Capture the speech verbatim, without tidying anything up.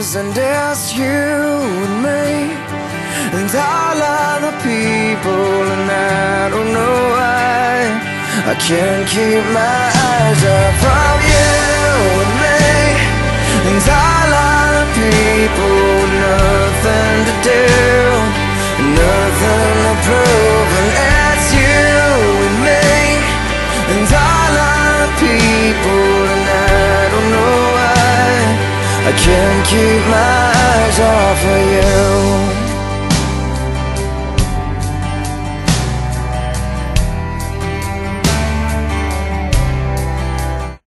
And it's you and me and all other people, and I don't know why I can't keep my eyes off from you and me and all other people with nothing to do, nothing to prove. And it's you and me and all other people, and I don't know why I can't keep my